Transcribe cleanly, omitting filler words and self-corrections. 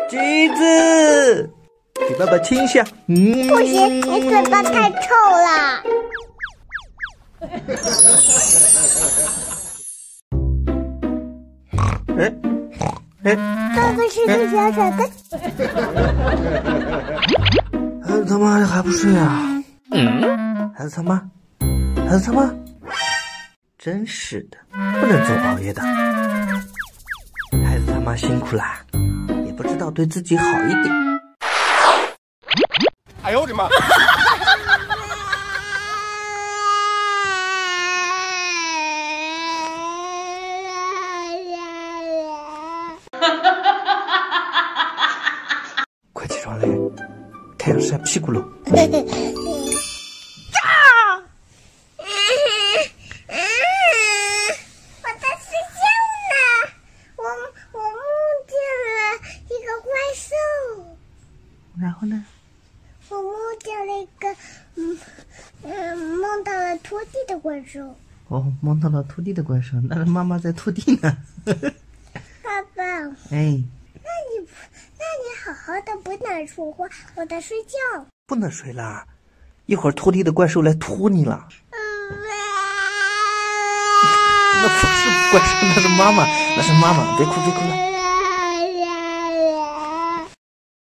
橘子，给爸爸亲一下。 不行，你嘴巴太臭了。爸爸是个小傻蛋。 孩子他妈还不睡啊？孩子他妈，孩子他妈，真是的，不能总熬夜的。孩子他妈辛苦啦，也不知道对自己好一点。 哎呦我的妈！ 快起床嘞，太阳晒屁股喽。然后呢？ 我梦见了一个，梦到了拖地的怪兽。 哦，梦到了拖地的怪兽，那是妈妈在拖地呢。 爸爸， 哎， 那你好好的不能说话，我在睡觉。 不能睡啦，一会儿拖地的怪兽来拖你了。那不是怪兽，那是妈妈，那是妈妈，别哭别哭了。